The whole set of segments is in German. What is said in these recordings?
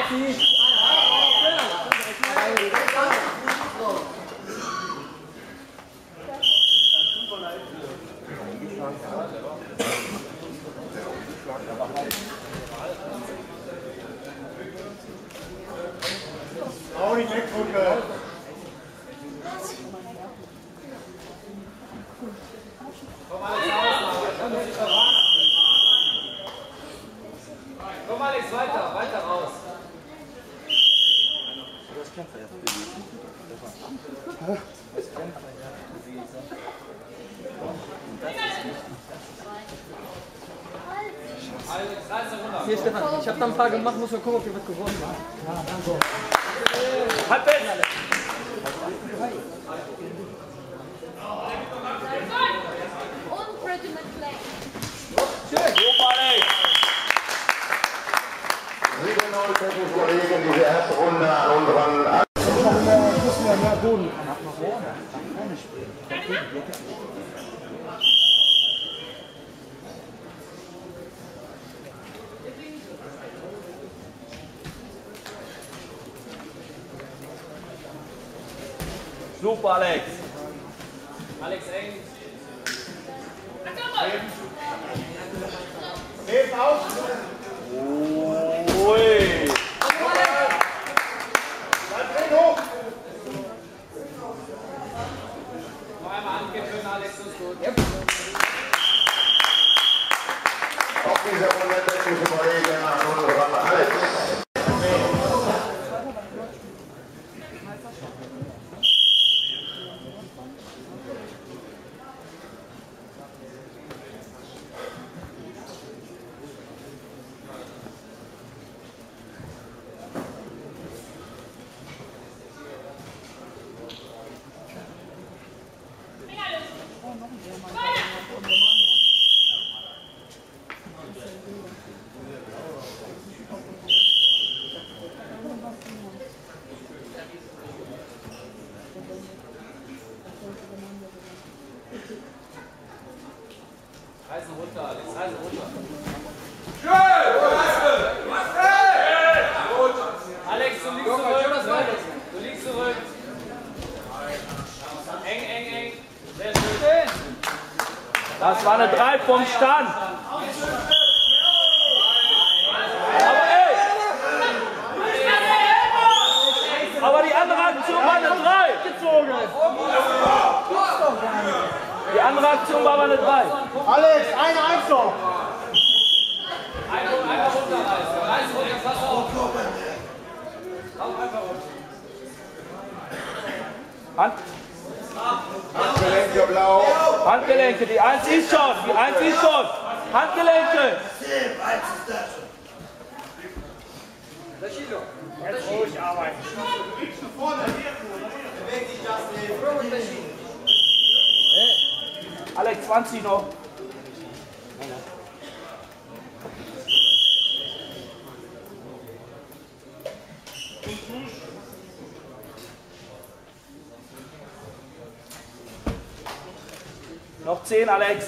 Auch nicht wegdrücken. Komm Alex, weiter raus. Das kämpft er jetzt. Das kämpft er jetzt. Hier Stefan, ich habe da ein paar gemacht, muss mal gucken, ob ihr was gewonnen habt. Ja, danke. Halt fest! Und Freddie McFly. Schön! Super, Alex! 97 Kollegen, diese erste Runde an unseren... Müssen wir mehr Boden nach vorne. Nach vorne spielen. Super, Alex! Alex eng! Heben auf! Ui! Noch einmal angeben, Alex, das ist gut. Auf dieser Runde technische Kollegen an unseren Alex. Reisen runter, Alex, reisen runter. Alex, du liegst zurück. Du liegst zurück. Eng, eng, eng. Sehr schön. Das war eine 3 vom Stand. Aber ey! Aber die andere Aktion war eine 3. Gezogen. Die andere Aktion war aber eine 3. Alex, eine Eins noch! Einmal runterreißen. Reiß runter, pass auf. Lauf einfach runter. Handgelenke blau. Handgelenke, die 1 ist schon. Die 1 ist schon. Handgelenke. Jetzt ruhig arbeiten. Alex, 20 noch. Noch 10, Alex.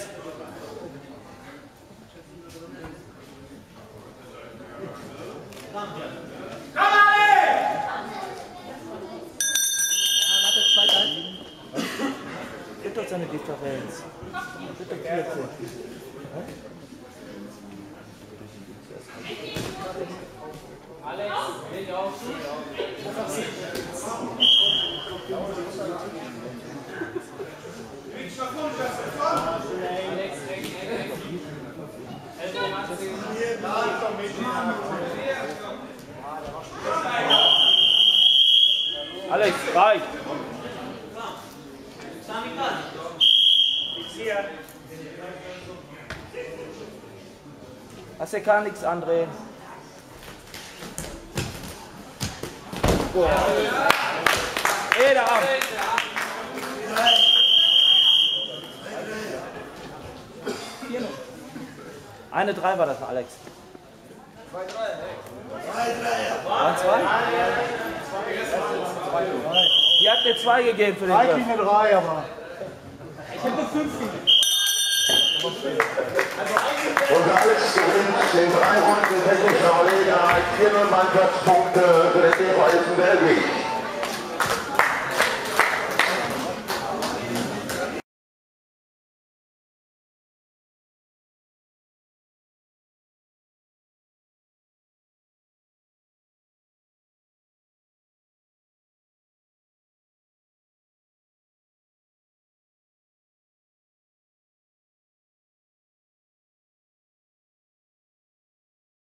Gibt doch seine Differenz. Gibt doch 14. Alex, leg auf. Alex, eng, eng, eng. Ellbogen anziehen. Alex, reicht. Hast du gar nichts andrehen. Jeder ab. Eine 3 war das, Alex. 2-3. Waren 2? Die hat mir 2 gegeben für den Reicht Griff. nicht eine 3, aber. Ich hätte 5 gegeben. Und Alex gewinnt den 3 Runden technischer Kollegen 4 Mannschaftspunkte. Belgrade.